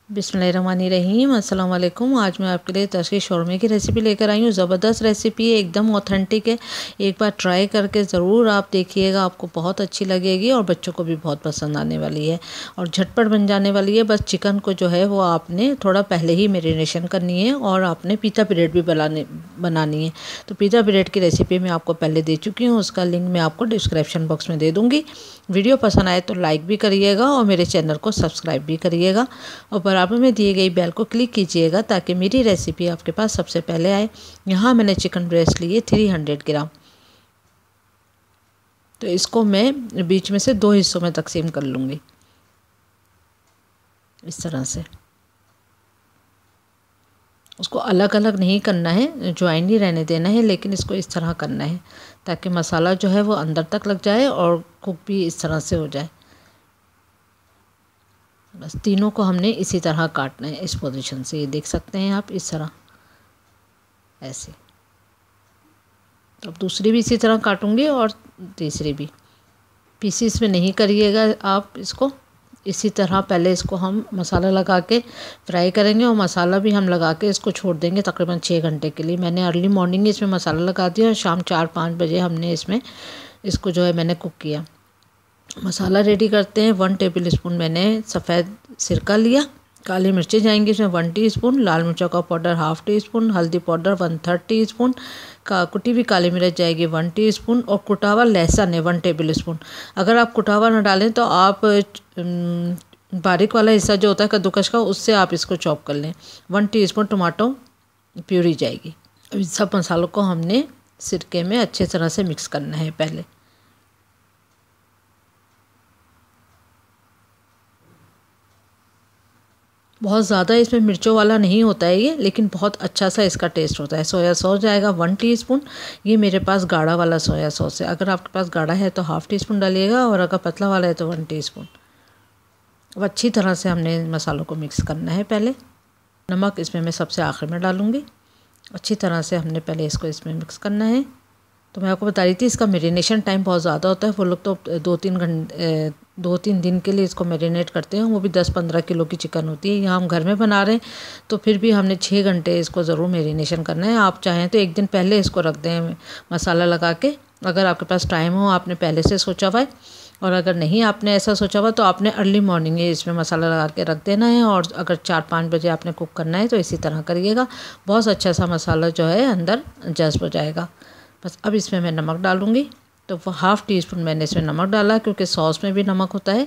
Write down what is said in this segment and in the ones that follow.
बिस्मिल्लाहिर्रहमानिर्रहीम। अस्सलाम वालेकुम। आज मैं आपके लिए तर्की शौरमे की रेसिपी लेकर आई हूँ। ज़बरदस्त रेसिपी है, एकदम ऑथेंटिक है। एक बार ट्राई करके ज़रूर आप देखिएगा, आपको बहुत अच्छी लगेगी और बच्चों को भी बहुत पसंद आने वाली है और झटपट बन जाने वाली है। बस चिकन को जो है वो आपने थोड़ा पहले ही मैरिनेशन करनी है और आपने पीता ब्रेड भी बनानी है। तो पीता ब्रेड की रेसिपी मैं आपको पहले दे चुकी हूँ, उसका लिंक मैं आपको डिस्क्रिप्शन बॉक्स में दे दूँगी। वीडियो पसंद आए तो लाइक भी करिएगा और मेरे चैनल को सब्सक्राइब भी करिएगा और बराबर में दिए गई बेल को क्लिक कीजिएगा ताकि मेरी रेसिपी आपके पास सबसे पहले आए। यहाँ मैंने चिकन ब्रेस्ट लिए 300 ग्राम। तो इसको मैं बीच में से 2 हिस्सों में तकसीम कर लूँगी, इस तरह से। उसको अलग अलग नहीं करना है, ज्वाइन नहीं रहने देना है, लेकिन इसको इस तरह करना है ताकि मसाला जो है वो अंदर तक लग जाए और कुक भी इस तरह से हो जाए। बस तीनों को हमने इसी तरह काटना है, इस पोजीशन से। ये देख सकते हैं आप, इस तरह ऐसे। तो अब दूसरी भी इसी तरह काटूंगी और तीसरी भी। पीसीस में नहीं करिएगा आप इसको, इसी तरह पहले इसको हम मसाला लगा के फ्राई करेंगे और मसाला भी हम लगा के इसको छोड़ देंगे तकरीबन 6 घंटे के लिए। मैंने अर्ली मॉर्निंग इसमें मसाला लगा दिया और शाम 4-5 बजे हमने इसमें इसको जो है मैंने कुक किया। मसाला रेडी करते हैं। 1 टेबल स्पून मैंने सफ़ेद सिरका लिया। काली मिर्चें जाएंगी इसमें 1 टीस्पून, लाल मिर्चों का पाउडर 1/2 टीस्पून, हल्दी पाउडर 1/3 टीस्पून, का कुटी हुई काली मिर्च जाएगी 1 टीस्पून और कुटा हुआ लहसुन है 1 टेबल स्पून। अगर आप कुटा हुआ ना डालें तो आप बारीक वाला हिस्सा जो होता है कद्दूकस का, उससे आप इसको चॉप कर लें। 1 टीस्पून टमाटो प्यूरी जाएगी। अब सब मसालों को हमने सिरके में अच्छे तरह से मिक्स करना है पहले। बहुत ज़्यादा इसमें मिर्चों वाला नहीं होता है ये, लेकिन बहुत अच्छा सा इसका टेस्ट होता है। सोया सॉस जाएगा 1 टीस्पून। ये मेरे पास गाढ़ा वाला सोया सॉस है। अगर आपके पास गाढ़ा है तो 1/2 टीस्पून डालिएगा और अगर पतला वाला है तो 1 टीस्पून। अब अच्छी तरह से हमने मसालों को मिक्स करना है पहले। नमक इसमें मैं सबसे आखिर में डालूँगी। अच्छी तरह से हमने पहले इसको इसमें मिक्स करना है। तो मैं आपको बता रही थी इसका मैरिनेशन टाइम बहुत ज़्यादा होता है। वो लोग तो 2-3 दिन के लिए इसको मैरिनेट करते हैं, वो भी 10-15 किलो की चिकन होती है। यहाँ हम घर में बना रहे हैं तो फिर भी हमने 6 घंटे इसको ज़रूर मैरिनेशन करना है। आप चाहें तो 1 दिन पहले इसको रख दें मसाला लगा के, अगर आपके पास टाइम हो, आपने पहले से सोचा हुआ है। और अगर नहीं आपने ऐसा सोचा हुआ तो आपने अर्ली मॉर्निंग ही इसमें मसाला लगा के रख देना है। और अगर 4-5 बजे आपने कुक करना है तो इसी तरह करिएगा। बहुत अच्छा सा मसाला जो है अंदर जज़्ब हो जाएगा। बस अब इसमें मैं नमक डालूँगी। तो 1/2 टीस्पून मैंने इसमें नमक डाला क्योंकि सॉस में भी नमक होता है।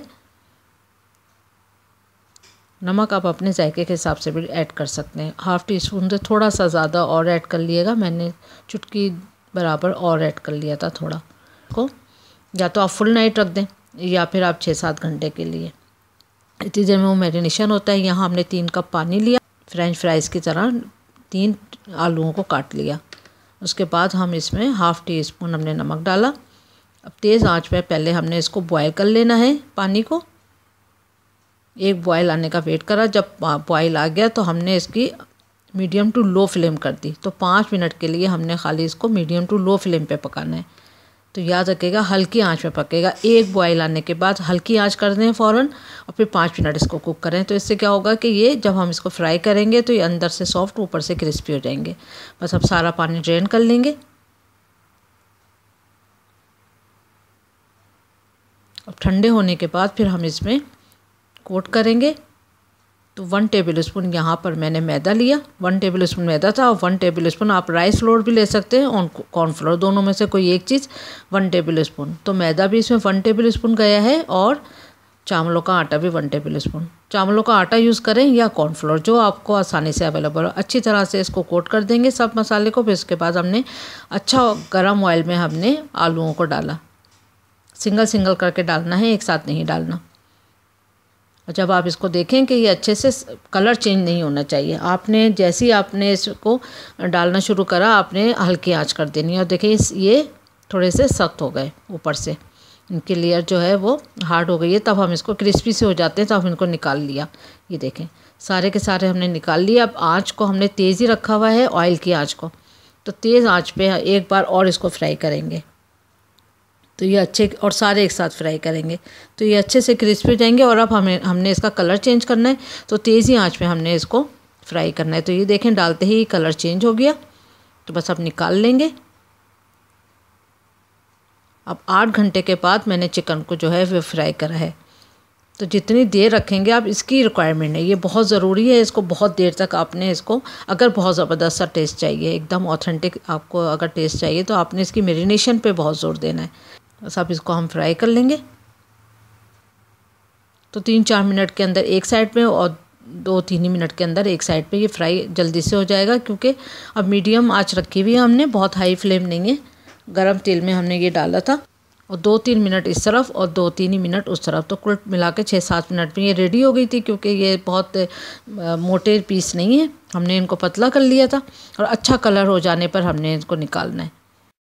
नमक आप अपने जायके के हिसाब से भी ऐड कर सकते हैं। 1/2 टीस्पून से थोड़ा सा ज़्यादा और ऐड कर लिएगा। मैंने चुटकी बराबर और ऐड कर लिया था थोड़ा को। या तो आप फुल नाइट रख दें या फिर आप 6-7 घंटे के लिए। इतनी देर में वो मैरिनेशन होता है। यहाँ हमने 3 कप पानी लिया, फ्रेंच फ्राइज़ की तरह 3 आलूओं को काट लिया। उसके बाद हम इसमें 1/2 टीस्पून हमने नमक डाला। अब तेज़ आंच पे पहले हमने इसको बॉयल कर लेना है पानी को। एक बॉयल आने का वेट करा। जब बॉयल आ गया तो हमने इसकी मीडियम टू लो फ्लेम कर दी। तो 5 मिनट के लिए हमने खाली इसको मीडियम टू लो फ्लेम पे पकाना है। तो याद रखिएगा हल्की आंच में पकेगा। एक बॉयल आने के बाद हल्की आंच कर दें फ़ौरन और फिर 5 मिनट इसको कुक करें। तो इससे क्या होगा कि ये जब हम इसको फ्राई करेंगे तो ये अंदर से सॉफ्ट, ऊपर से क्रिस्पी हो जाएंगे। बस अब सारा पानी ड्रेन कर लेंगे। अब ठंडे होने के बाद फिर हम इसमें कोट करेंगे। तो 1 टेबल स्पून यहाँ पर मैंने मैदा लिया। 1 टेबल स्पून मैदा था और 1 टेबल स्पून आप राइस फ्लोर भी ले सकते हैं और कॉर्नफ्लोर, दोनों में से कोई एक चीज़। 1 टेबल स्पून तो मैदा भी इसमें 1 टेबल स्पून गया है और चावलों का आटा भी 1 टेबल स्पून। चावलों का आटा यूज़ करें या कॉर्नफ्लोर, जो आपको आसानी से अवेलेबल हो। अच्छी तरह से इसको कोट कर देंगे सब मसाले को। फिर उसके बाद हमने अच्छा गर्म ऑयल में हमने आलूओं को डाला। सिंगल सिंगल करके डालना है, एक साथ नहीं डालना। और जब आप इसको देखें कि ये अच्छे से कलर चेंज नहीं होना चाहिए, आपने जैसे ही आपने इसको डालना शुरू करा आपने हल्की आंच कर देनी है। और देखिए ये थोड़े से सख्त हो गए, ऊपर से इनकी लेयर जो है वो हार्ड हो गई है। तब हम इसको क्रिस्पी से हो जाते हैं, तब हम इनको निकाल लिया। ये देखें सारे के सारे हमने निकाल लिया। अब आँच को हमने तेज़ ही रखा हुआ है, ऑयल की आँच को। तो तेज़ आँच पे एक बार और इसको फ्राई करेंगे। तो ये अच्छे और सारे एक साथ फ्राई करेंगे तो ये अच्छे से क्रिस्पी हो जाएंगे। और अब हमने इसका कलर चेंज करना है, तो तेज़ ही आँच में हमने इसको फ्राई करना है। तो ये देखें डालते ही कलर चेंज हो गया, तो बस अब निकाल लेंगे। अब 8 घंटे के बाद मैंने चिकन को जो है वो फ्राई करा है। तो जितनी देर रखेंगे आप, इसकी रिक्वायरमेंट है, ये बहुत ज़रूरी है। इसको बहुत देर तक आपने इसको, अगर बहुत ज़बरदस्त सा टेस्ट चाहिए, एकदम ऑथेंटिक आपको अगर टेस्ट चाहिए, तो आपने इसकी मैरिनेशन पे बहुत ज़ोर देना है। बस अब इसको हम फ्राई कर लेंगे। तो 3-4 मिनट के अंदर एक साइड पे और 2-3 ही मिनट के अंदर एक साइड पे ये फ्राई जल्दी से हो जाएगा, क्योंकि अब मीडियम आंच रखी हुई है हमने, बहुत हाई फ्लेम नहीं है। गरम तेल में हमने ये डाला था और 2-3 मिनट इस तरफ और 2-3 ही मिनट उस तरफ, तो कुल मिला के 6-7 मिनट में ये रेडी हो गई थी। क्योंकि ये बहुत मोटे पीस नहीं है, हमने इनको पतला कर लिया था और अच्छा कलर हो जाने पर हमने इसको निकालना है।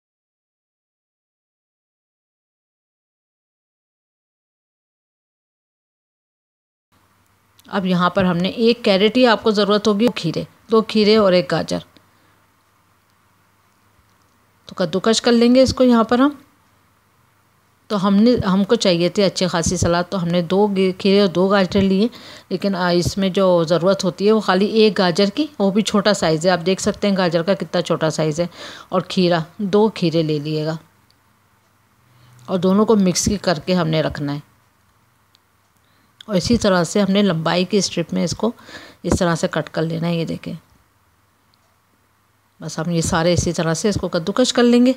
अब यहाँ पर हमने 1 कैरेट ही आपको ज़रूरत होगी, 2 खीरे और 1 गाजर, तो कद्दूकश कर लेंगे इसको यहाँ पर हम। तो हमको चाहिए थे अच्छी खासी सलाद, तो हमने 2 खीरे और 2 गाजर लिए। लेकिन इसमें जो ज़रूरत होती है वो खाली 1 गाजर की, वो भी छोटा साइज़ है। आप देख सकते हैं गाजर का कितना छोटा साइज़ है। और 2 खीरे ले लिएगा और दोनों को मिक्स करके हमने रखना है। और इसी तरह से हमने लंबाई की स्ट्रिप में इसको इस तरह से कट कर लेना है। ये देखें, बस हम ये सारे इसी तरह से इसको कद्दूकश कर लेंगे।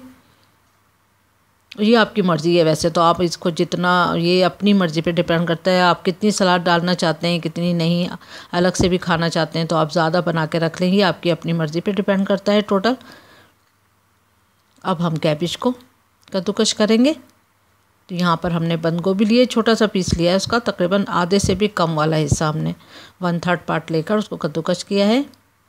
ये आपकी मर्ज़ी है, वैसे तो आप इसको जितना, ये अपनी मर्ज़ी पे डिपेंड करता है, आप कितनी सलाद डालना चाहते हैं, कितनी नहीं, अलग से भी खाना चाहते हैं तो आप ज़्यादा बना के रख लेंगे, आपकी अपनी मर्ज़ी पे डिपेंड करता है टोटल। अब हम कैबिज को कद्दूकश करेंगे। तो यहाँ पर हमने बंद गोभी लिए, छोटा सा पीस लिया है उसका, तकरीबन आधे से भी कम वाला हिस्सा हमने 1/3 पार्ट लेकर उसको कद्दूकश किया है।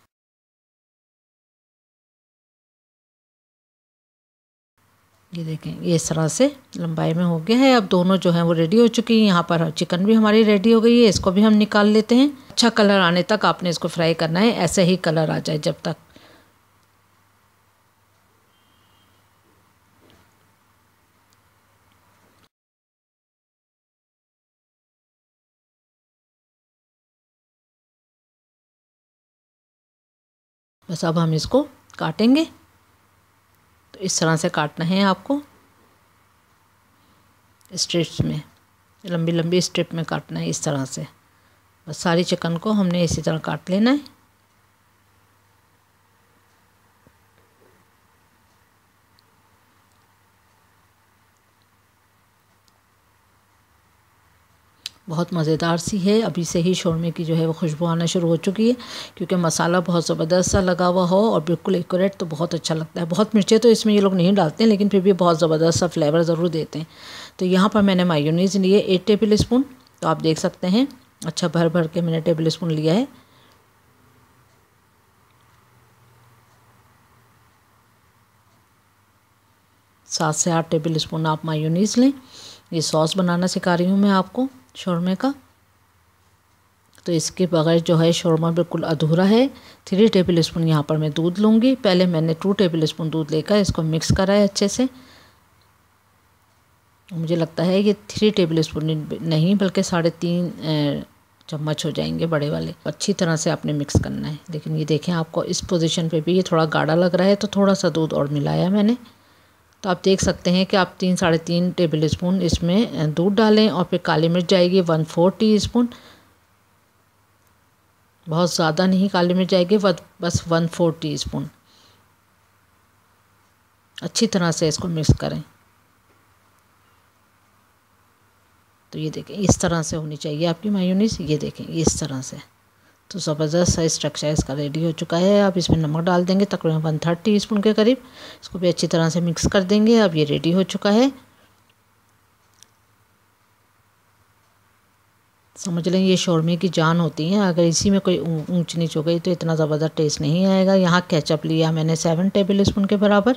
ये देखें, ये इस तरह से लंबाई में हो गया है। अब दोनों जो हैं वो रेडी हो चुकी हैं। यहाँ पर चिकन भी हमारी रेडी हो गई है, इसको भी हम निकाल लेते हैं। अच्छा कलर आने तक आपने इसको फ्राई करना है, ऐसे ही कलर आ जाए जब तक। बस अब हम इसको काटेंगे। तो इस तरह से काटना है आपको, स्ट्रिप्स में, लंबी लंबी स्ट्रिप में काटना है इस तरह से। बस सारी चिकन को हमने इसी तरह काट लेना है। बहुत मज़ेदार सी है, अभी से ही शौरमे की जो है वो खुशबू आना शुरू हो चुकी है, क्योंकि मसाला बहुत ज़बरदस्त सा लगा हुआ हो और बिल्कुल एक्यूरेट, तो बहुत अच्छा लगता है। बहुत मिर्चें तो इसमें ये लोग नहीं डालते हैं, लेकिन फिर भी बहुत ज़बरदस्त सा फ्लेवर ज़रूर देते हैं। तो यहाँ पर मैंने मायोनीज़ लिए 8 टेबल स्पून, तो आप देख सकते हैं अच्छा भर भर के मैंने टेबल स्पून लिया है। सात से 8 टेबल स्पून आप मायोनीज़ लें। ये सॉस बनाना सिखा रही हूँ मैं आपको शौरमे का, तो इसके बगैर जो है शौरमा बिल्कुल अधूरा है। 3 टेबल स्पून यहाँ पर मैं दूध लूँगी। पहले मैंने 2 टेबल स्पून दूध लेकर इसको मिक्स करा है अच्छे से। मुझे लगता है ये 3 टेबल स्पून नहीं बल्कि 3.5 चम्मच हो जाएंगे बड़े वाले। अच्छी तरह से आपने मिक्स करना है। लेकिन ये देखें, आपको इस पोजीशन पे भी ये थोड़ा गाढ़ा लग रहा है, तो थोड़ा सा दूध और मिलाया मैंने। तो आप देख सकते हैं कि आप 3-3.5 टेबल स्पून इसमें दूध डालें। और फिर काली मिर्च जाएगी 1/4 टीस्पून, बहुत ज़्यादा नहीं काली मिर्च जाएगी, बस 1/4 टीस्पून। अच्छी तरह से इसको मिक्स करें। तो ये देखें, इस तरह से होनी चाहिए आपकी मायोनीज़। ये देखें इस तरह से, तो ज़बरदस्त सा स्ट्रक्चर इसका रेडी हो चुका है। अब इसमें नमक डाल देंगे तकरीबन 1/3 टीस्पून के करीब। इसको भी अच्छी तरह से मिक्स कर देंगे। अब ये रेडी हो चुका है। समझ लें ये शौरमे की जान होती है। अगर इसी में कोई ऊंच नीच हो गई तो इतना ज़बरदस्त टेस्ट नहीं आएगा। यहाँ केचप लिया मैंने 7 टेबल स्पून के बराबर।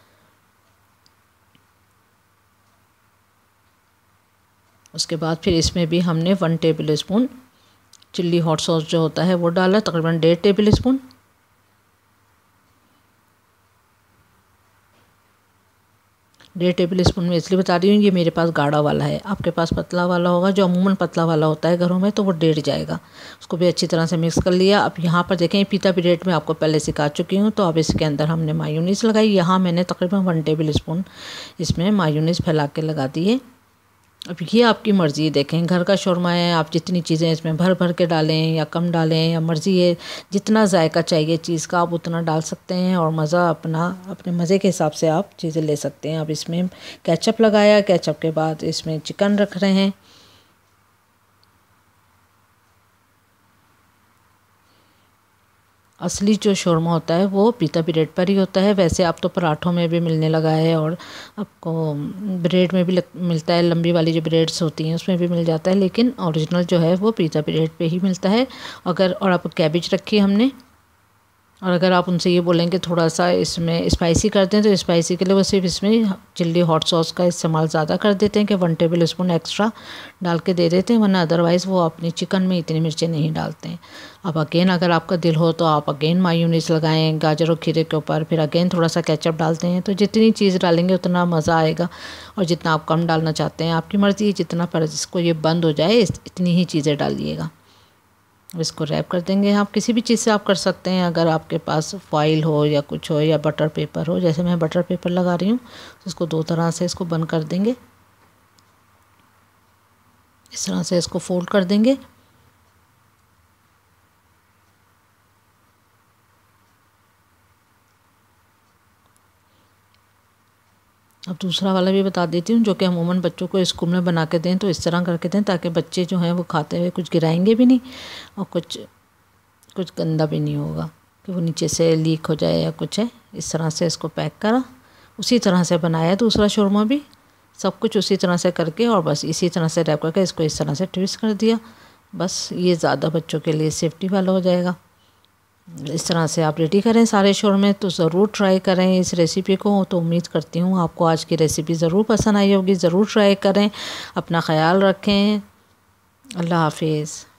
उसके बाद फिर इसमें भी हमने 1 tablespoon chilli hot sauce जो होता है वो डाला, तकरीबन 1.5 टेबल स्पून। 1.5 टेबल स्पून में इसलिए बता रही हूँ, ये मेरे पास गाढ़ा वाला है। आपके पास पतला वाला होगा, जो अमूमन पतला वाला होता है घरों में, तो वो 1.5 जाएगा। उसको भी अच्छी तरह से मिक्स कर लिया। अब यहाँ पर देखें, पीता ब्रेड में आपको पहले सिखा चुकी हूँ। तो अब इसके अंदर हमने मायोनीज़ लगाई। यहाँ मैंने तकरीबन 1 टेबल स्पून इसमें मायोनीज़ फैला के लगा दी है। अब ये आपकी मर्ज़ी, देखें घर का शौरमा है, आप जितनी चीज़ें इसमें भर भर के डालें या कम डालें, या मर्ज़ी है जितना जायका चाहिए चीज़ का आप उतना डाल सकते हैं, और मज़ा अपने मज़े के हिसाब से आप चीज़ें ले सकते हैं। अब इसमें केचप लगाया, केचप के बाद इसमें चिकन रख रहे हैं। असली जो शौरमा होता है वो पीता ब्रेड पर ही होता है। वैसे अब तो पराठों में भी मिलने लगा है, और आपको ब्रेड में भी मिलता है, लंबी वाली जो ब्रेड्स होती हैं उसमें भी मिल जाता है, लेकिन ओरिजिनल जो है वो पीता ब्रेड पे ही मिलता है। और आप कैबेज रखी हमने, और अगर आप उनसे ये बोलेंगे थोड़ा सा इसमें स्पाइसी कर दें, तो स्पाइसी के लिए वो सिर्फ इसमें चिल्ली हॉट सॉस का इस्तेमाल ज़्यादा कर देते हैं कि 1 टेबल स्पून एक्स्ट्रा डाल के दे देते हैं, वरना अदरवाइज़ वो अपनी चिकन में इतनी मिर्चें नहीं डालते हैं। अब अगेन अगर आपका दिल हो तो आप अगेन मायोनीज़ लगाएं गाजर और खीरे के ऊपर, फिर अगेन थोड़ा सा केचप डालते हैं। तो जितनी चीज़ डालेंगे उतना मज़ा आएगा, और जितना आप कम डालना चाहते हैं आपकी मर्ज़ी है। जितना पर इसको ये बंद हो जाए इतनी ही चीज़ें डालिएगा। इसको रैप कर देंगे। आप किसी भी चीज़ से आप कर सकते हैं, अगर आपके पास फॉइल हो या कुछ हो, या बटर पेपर हो। जैसे मैं बटर पेपर लगा रही हूँ, तो इसको 2 तरह से इसको बंद कर देंगे। इस तरह से इसको फोल्ड कर देंगे। अब दूसरा वाला भी बता देती हूँ, जो कि अमूमन बच्चों को स्कूल में बना के दें, तो इस तरह करके दें, ताकि बच्चे जो हैं वो खाते हुए कुछ गिराएंगे भी नहीं, और कुछ गंदा भी नहीं होगा कि वो नीचे से लीक हो जाए या कुछ है। इस तरह से इसको पैक करा, उसी तरह से बनाया दूसरा शौरमा भी, सब कुछ उसी तरह से करके, और बस इसी तरह से रैप करके इसको इस तरह से ट्विस्ट कर दिया। बस ये ज़्यादा बच्चों के लिए सेफ्टी वाला हो जाएगा। इस तरह से आप रेडी करें सारे शौरमे, तो ज़रूर ट्राई करें इस रेसिपी को। तो उम्मीद करती हूँ आपको आज की रेसिपी ज़रूर पसंद आई होगी। ज़रूर ट्राई करें, अपना ख्याल रखें। अल्लाह हाफिज़।